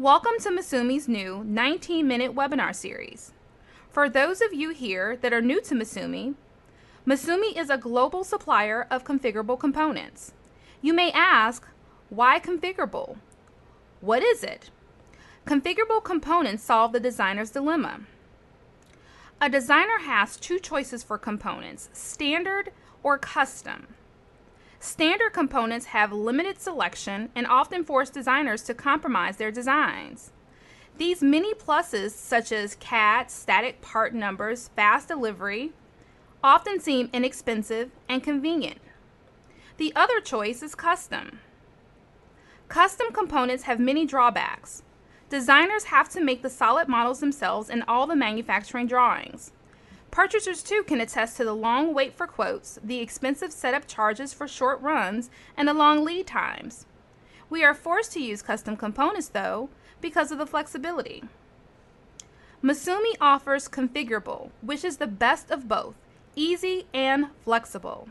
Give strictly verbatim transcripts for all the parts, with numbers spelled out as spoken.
Welcome to MISUMI's new nineteen minute webinar series. For those of you here that are new to MISUMI, MISUMI is a global supplier of configurable components. You may ask, why configurable? What is it? Configurable components solve the designer's dilemma. A designer has two choices for components, standard or custom. Standard components have limited selection and often force designers to compromise their designs. These many pluses, such as C A D, static part numbers, fast delivery, often seem inexpensive and convenient. The other choice is custom. Custom components have many drawbacks. Designers have to make the solid models themselves and all the manufacturing drawings. Purchasers too can attest to the long wait for quotes, the expensive setup charges for short runs, and the long lead times. We are forced to use custom components though because of the flexibility. MISUMI offers configurable, which is the best of both, easy and flexible.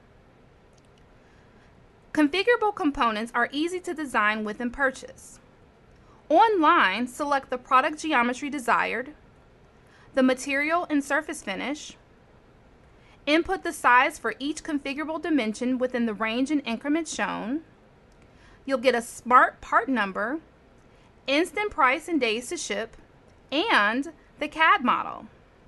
Configurable components are easy to design with and purchase. Online, select the product geometry desired, the material and surface finish, input the size for each configurable dimension within the range and increments shown. You'll get a smart part number, instant price and days to ship, and the C A D model.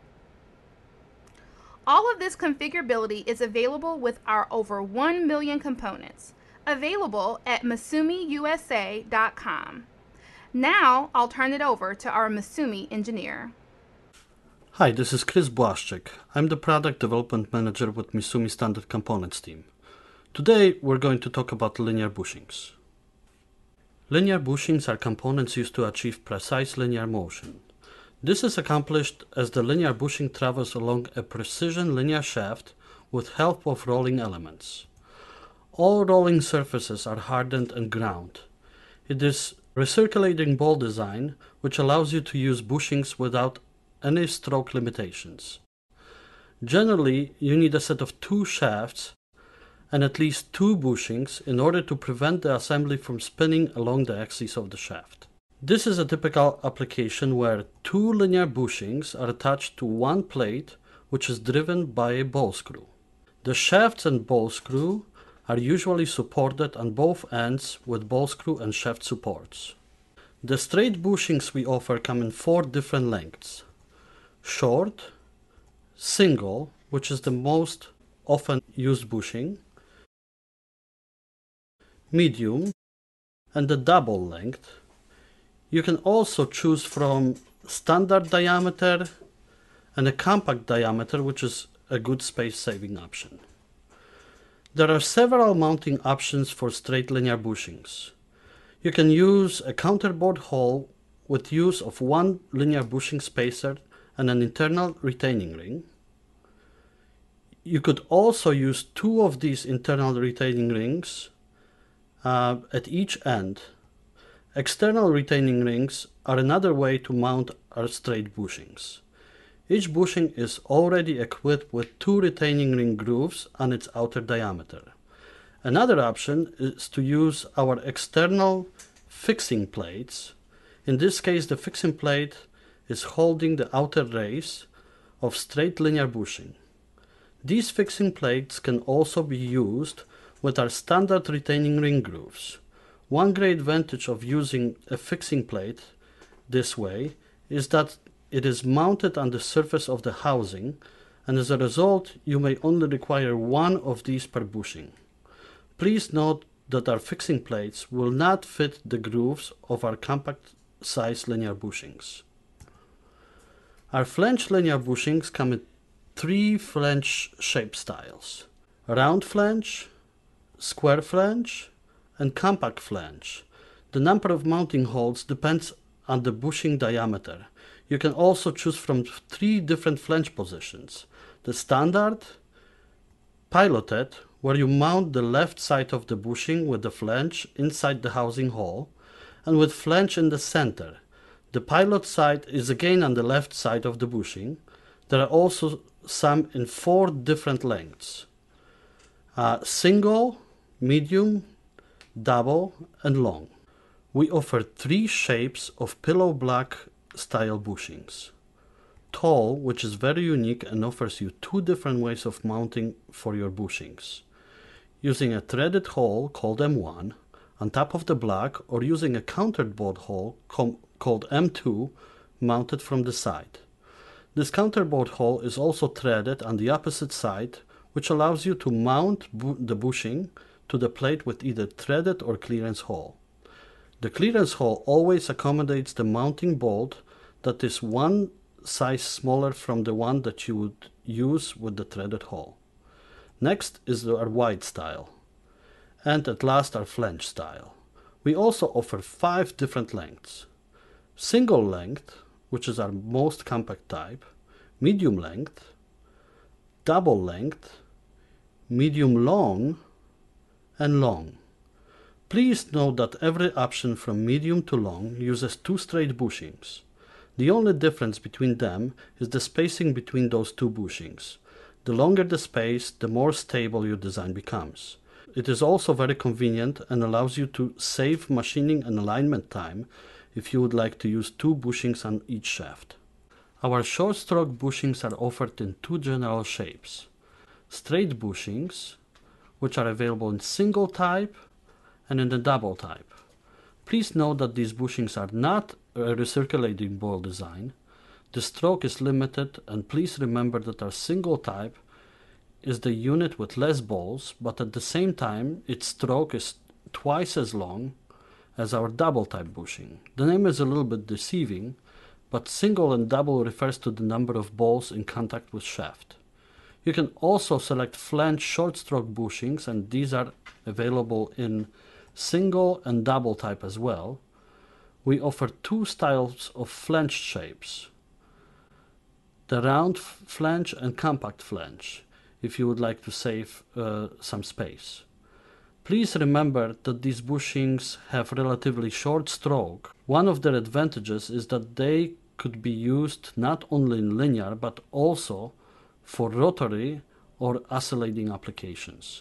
All of this configurability is available with our over one million components, available at misumi U S A dot com. Now I'll turn it over to our MISUMI engineer. Hi, this is Blaszczyk. I'm the Product Development Manager with MISUMI Standard Components team. Today we're going to talk about linear bushings. Linear bushings are components used to achieve precise linear motion. This is accomplished as the linear bushing travels along a precision linear shaft with help of rolling elements. All rolling surfaces are hardened and ground. It is recirculating ball design which allows you to use bushings without any stroke limitations. Generally, you need a set of two shafts and at least two bushings in order to prevent the assembly from spinning along the axis of the shaft. This is a typical application where two linear bushings are attached to one plate which is driven by a ball screw. The shafts and ball screw are usually supported on both ends with ball screw and shaft supports. The straight bushings we offer come in four different lengths: short, single, which is the most often used bushing, medium, and the double length. You can also choose from standard diameter and a compact diameter, which is a good space-saving option. There are several mounting options for straight linear bushings. You can use a counterbore hole with use of one linear bushing spacer and an internal retaining ring. You could also use two of these internal retaining rings uh, at each end. External retaining rings are another way to mount our straight bushings. Each bushing is already equipped with two retaining ring grooves on its outer diameter. Another option is to use our external fixing plates. In this case, the fixing plate is holding the outer race of straight linear bushing. These fixing plates can also be used with our standard retaining ring grooves. One great advantage of using a fixing plate this way is that it is mounted on the surface of the housing, and as a result you may only require one of these per bushing. Please note that our fixing plates will not fit the grooves of our compact size linear bushings. Our flanged linear bushings come in three flange shape styles: round flange, square flange, and compact flange. The number of mounting holes depends on the bushing diameter. You can also choose from three different flange positions: the standard, piloted, where you mount the left side of the bushing with the flange inside the housing hole, and with flange in the center. The pilot side is again on the left side of the bushing. There are also some in four different lengths: uh, single, medium, double, and long. we offer three shapes of pillow black style bushings. Tall, which is very unique and offers you two different ways of mounting for your bushings. Using a threaded hole called M one on top of the block, or using a countered bolt hole called M two mounted from the side. This countered bolt hole is also threaded on the opposite side, which allows you to mount bu the bushing to the plate with either threaded or clearance hole. The clearance hole always accommodates the mounting bolt that is one size smaller from the one that you would use with the threaded hole. Next is our wide style, and at last our flange style. We also offer five different lengths: single length, which is our most compact type, medium length, double length, medium long, and long. Please note that every option from medium to long uses two straight bushings. The only difference between them is the spacing between those two bushings. The longer the space, the more stable your design becomes. It is also very convenient and allows you to save machining and alignment time if you would like to use two bushings on each shaft. Our short stroke bushings are offered in two general shapes: straight bushings, which are available in single type and in the double type. Please note that these bushings are not a recirculating ball design. The stroke is limited, and please remember that our single type is the unit with less balls, but at the same time its stroke is twice as long as our double type bushing. The name is a little bit deceiving, but single and double refers to the number of balls in contact with shaft. You can also select flange short stroke bushings, and these are available in single and double type as well. We offer two styles of flange shapes: the round flange and compact flange, if you would like to save uh, some space. Please remember that these bushings have relatively short stroke. One of their advantages is that they could be used not only in linear but also for rotary or oscillating applications.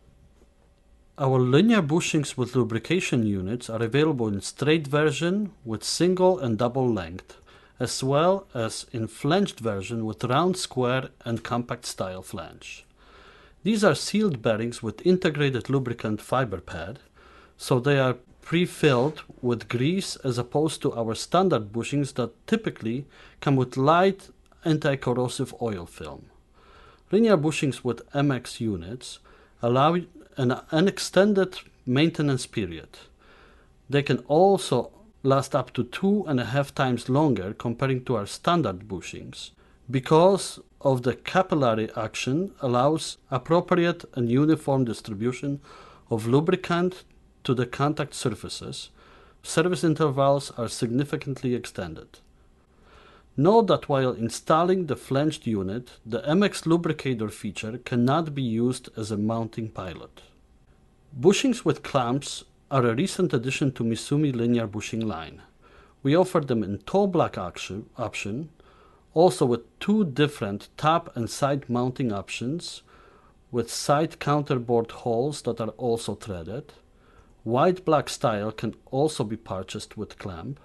Our linear bushings with lubrication units are available in straight version with single and double length, as well as in flanged version with round, square, and compact style flange. These are sealed bearings with integrated lubricant fiber pad, so they are pre-filled with grease as opposed to our standard bushings that typically come with light anti-corrosive oil film. Linear bushings with M X units allow an, an extended maintenance period. They can also last up to two and a half times longer comparing to our standard bushings, because of the capillary action allows appropriate and uniform distribution of lubricant to the contact surfaces. Service intervals are significantly extended. Note that while installing the flanged unit, the M X lubricator feature cannot be used as a mounting pilot. Bushings with clamps are a recent addition to MISUMI linear bushing line. We offer them in tall black option, option, also with two different top and side mounting options, with side counterboard holes that are also threaded. White black style can also be purchased with clamp.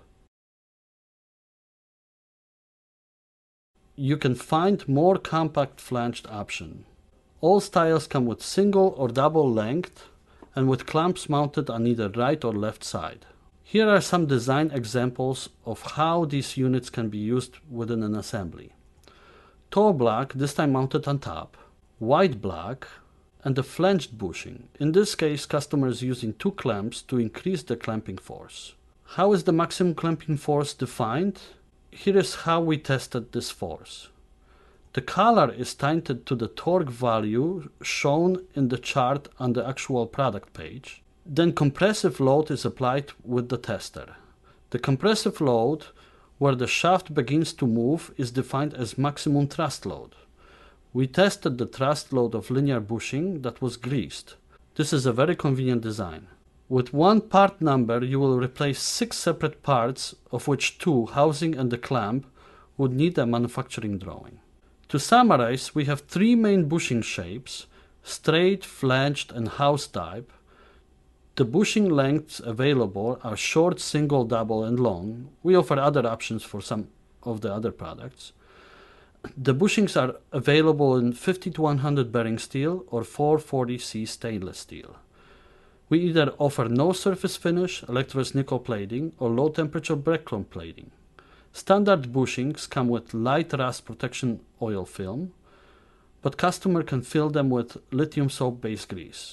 You can find more compact flanged option. All styles come with single or double length and with clamps mounted on either right or left side. Here are some design examples of how these units can be used within an assembly. Tall black, this time mounted on top, white black, and a flanged bushing. In this case, customers using two clamps to increase the clamping force. How is the maximum clamping force defined? Here is how we tested this force. The color is tied to the torque value shown in the chart on the actual product page. Then compressive load is applied with the tester. The compressive load, where the shaft begins to move, is defined as maximum thrust load. We tested the thrust load of linear bushing that was greased. This is a very convenient design. With one part number, you will replace six separate parts, of which two, housing and the clamp, would need a manufacturing drawing. To summarize, we have three main bushing shapes: straight, flanged, and house type. The bushing lengths available are short, single, double, and long. We offer other options for some of the other products. The bushings are available in fifty to one hundred bearing steel or four forty C stainless steel. We either offer no surface finish, electroless nickel plating, or low temperature breadcrumb plating. Standard bushings come with light rust protection oil film, but customer can fill them with lithium soap based grease.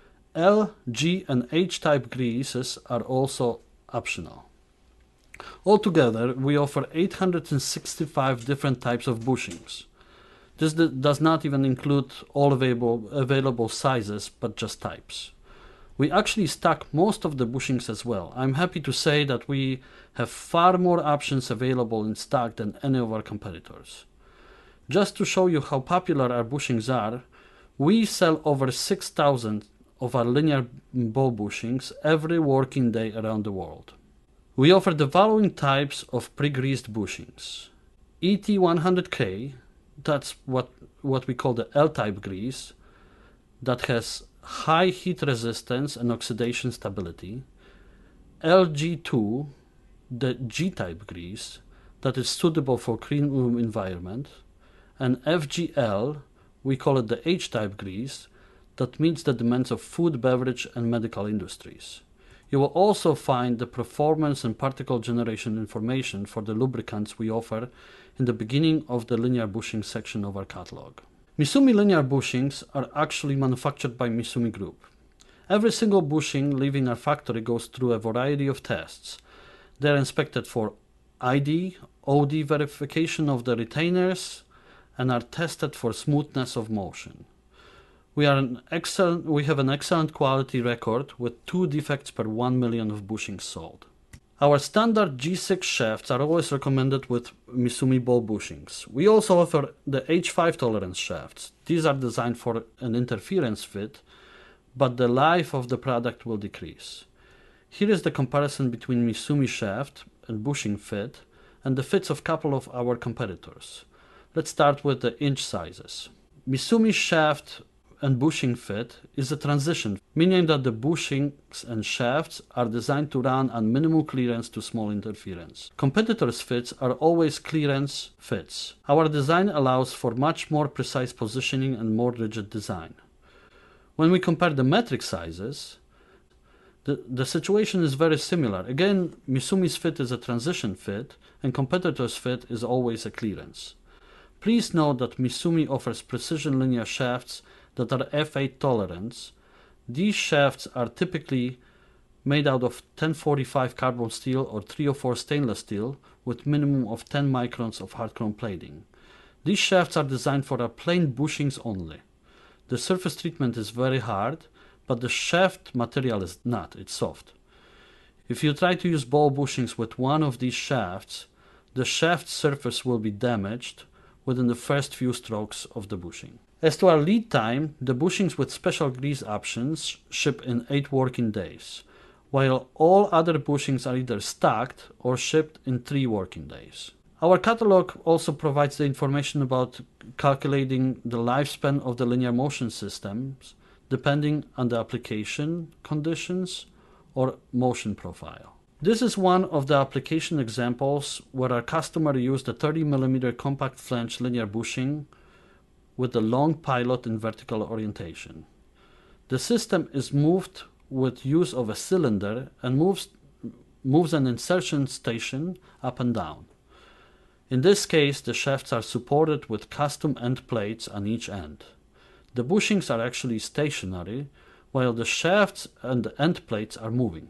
L, G, and H-type greases are also optional. Altogether, we offer eight hundred sixty-five different types of bushings. This does not even include all available, available sizes, but just types. We actually stock most of the bushings as well. I'm happy to say that we have far more options available in stock than any of our competitors. Just to show you how popular our bushings are, we sell over six thousand of our linear ball bushings every working day around the world. We offer the following types of pre-greased bushings. E T one hundred K, that's what, what we call the L-type grease, that has high heat resistance and oxidation stability. L G two, the G-type grease, that is suitable for clean room environment. And F G L, we call it the H-type grease, that meets the demands of food, beverage, and medical industries. You will also find the performance and particle generation information for the lubricants we offer in the beginning of the linear bushing section of our catalog. MISUMI linear bushings are actually manufactured by MISUMI Group. Every single bushing leaving our factory goes through a variety of tests. They are inspected for I D, O D verification of the retainers, and are tested for smoothness of motion. We, are an excellent, we have an excellent quality record with two defects per one million of bushings sold. Our standard G six shafts are always recommended with MISUMI ball bushings. We also offer the H five tolerance shafts. These are designed for an interference fit, but the life of the product will decrease. Here is the comparison between MISUMI shaft and bushing fit and the fits of a couple of our competitors. Let's start with the inch sizes. MISUMI shaft and bushing fit is a transition, meaning that the bushings and shafts are designed to run on minimal clearance to small interference. Competitors' fits are always clearance fits. Our design allows for much more precise positioning and more rigid design. When we compare the metric sizes, the, the situation is very similar. Again, MISUMI's fit is a transition fit, and competitors' fit is always a clearance. Please note that MISUMI offers precision linear shafts that are F eight tolerance. These shafts are typically made out of ten forty-five carbon steel or three oh four stainless steel with minimum of ten microns of hard chrome plating. These shafts are designed for our plain bushings only. The surface treatment is very hard, but the shaft material is not, it's soft. If you try to use ball bushings with one of these shafts, the shaft surface will be damaged within the first few strokes of the bushing. As to our lead time, the bushings with special grease options ship in eight working days, while all other bushings are either stocked or shipped in three working days. Our catalog also provides the information about calculating the lifespan of the linear motion systems depending on the application conditions or motion profile. This is one of the application examples where our customer used a thirty millimeter compact flange linear bushing with a long pilot in vertical orientation. The system is moved with use of a cylinder and moves, moves an insertion station up and down. In this case, the shafts are supported with custom end plates on each end. The bushings are actually stationary, while the shafts and the end plates are moving.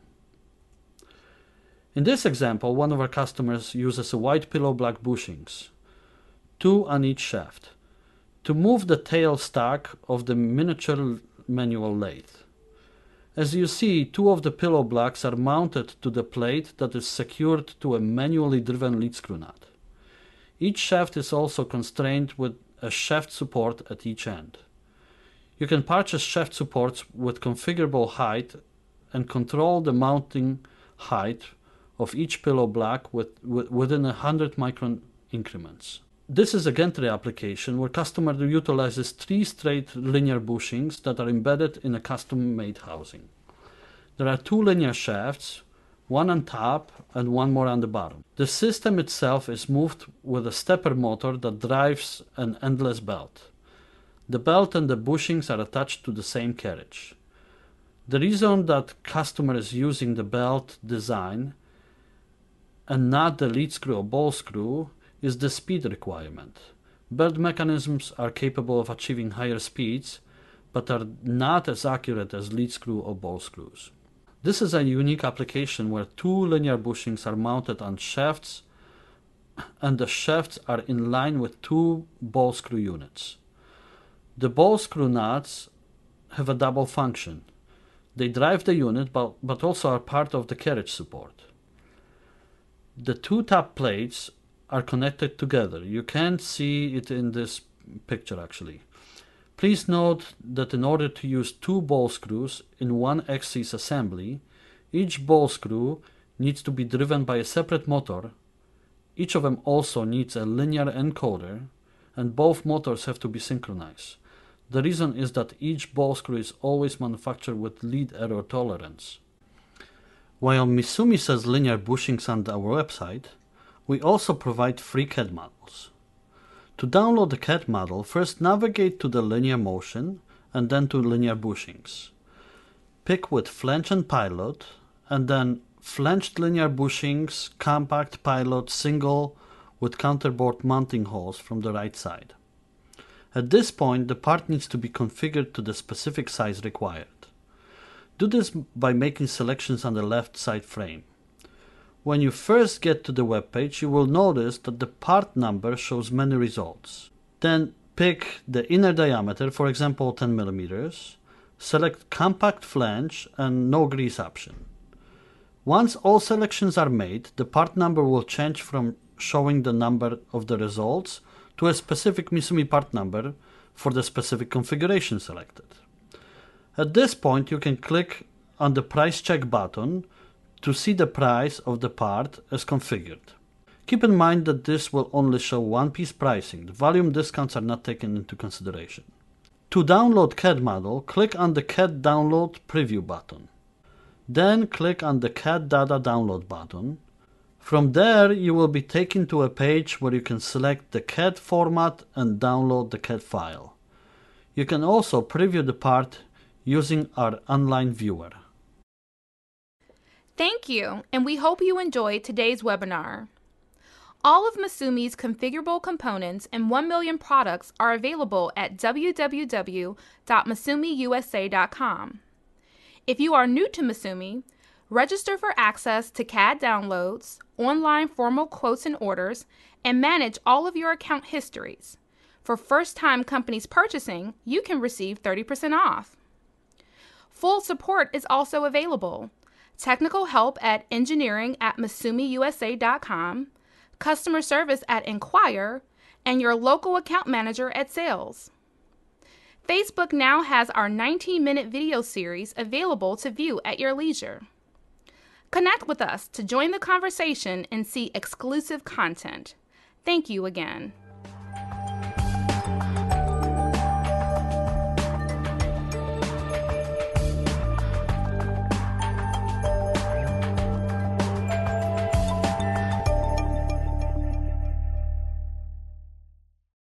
In this example, one of our customers uses a white pillow black bushings, two on each shaft, to move the tail stock of the miniature manual lathe. As you see, two of the pillow blocks are mounted to the plate that is secured to a manually driven lead screw nut. Each shaft is also constrained with a shaft support at each end. You can purchase shaft supports with configurable height and control the mounting height of each pillow block with, with, within one hundred micron increments. This is a gantry application where customer utilizes three straight linear bushings that are embedded in a custom-made housing. There are two linear shafts, one on top and one more on the bottom. The system itself is moved with a stepper motor that drives an endless belt. The belt and the bushings are attached to the same carriage. The reason that customer is using the belt design and not the lead screw or ball screw is the speed requirement. Belt mechanisms are capable of achieving higher speeds, but are not as accurate as lead screw or ball screws. This is a unique application where two linear bushings are mounted on shafts and the shafts are in line with two ball screw units. The ball screw nuts have a double function. They drive the unit but, but also are part of the carriage support. The two top plates are connected together. You can't see it in this picture actually. Please note that in order to use two ball screws in one axis assembly, each ball screw needs to be driven by a separate motor. Each of them also needs a linear encoder, and both motors have to be synchronized. The reason is that each ball screw is always manufactured with lead error tolerance. While MISUMI sells linear bushings on our website, we also provide free C A D models. To download the C A D model, first navigate to the linear motion and then to linear bushings. Pick with flange and pilot, and then flanged linear bushings, compact, pilot, single with counterbore mounting holes from the right side. At this point, the part needs to be configured to the specific size required. Do this by making selections on the left side frame. When you first get to the web page, you will notice that the part number shows many results. Then pick the inner diameter, for example ten millimeters, select compact flange and no grease option. Once all selections are made, the part number will change from showing the number of the results to a specific MISUMI part number for the specific configuration selected. At this point, you can click on the price check button to see the price of the part as configured. Keep in mind that this will only show one-piece pricing. The volume discounts are not taken into consideration. To download C A D model, click on the C A D Download Preview button. Then click on the C A D Data Download button. From there, you will be taken to a page where you can select the C A D format and download the C A D file. You can also preview the part using our online viewer. Thank you, and we hope you enjoyed today's webinar. All of MISUMI's configurable components and one million products are available at w w w dot misumi u s a dot com. If you are new to MISUMI, register for access to C A D downloads, online formal quotes and orders, and manage all of your account histories. For first-time companies purchasing, you can receive thirty percent off. Full support is also available. Technical help at engineering at misumi u s a dot com, customer service at Inquire, and your local account manager at sales. Facebook now has our nineteen minute video series available to view at your leisure. Connect with us to join the conversation and see exclusive content. Thank you again.